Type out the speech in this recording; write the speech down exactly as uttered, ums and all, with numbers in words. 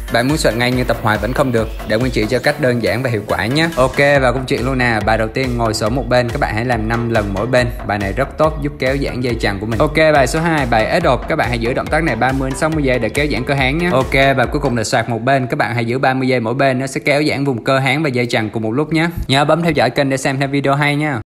Bạn muốn soạn ngay nhưng tập hoài vẫn không được? Để Nguyên chỉ cho cách đơn giản và hiệu quả nhé. Ok, vào công chuyện luôn nè. Bài đầu tiên, ngồi xổm một bên, các bạn hãy làm năm lần mỗi bên. Bài này rất tốt giúp kéo giãn dây chằng của mình. Ok, bài số hai, bài ếch ộp, các bạn hãy giữ động tác này ba mươi đến sáu mươi giây để kéo giãn cơ háng nhé. Ok, và cuối cùng là xoạc một bên, các bạn hãy giữ ba mươi giây mỗi bên, nó sẽ kéo giãn vùng cơ háng và dây chằng cùng một lúc nhé. Nhớ bấm theo dõi kênh để xem thêm video hay nha.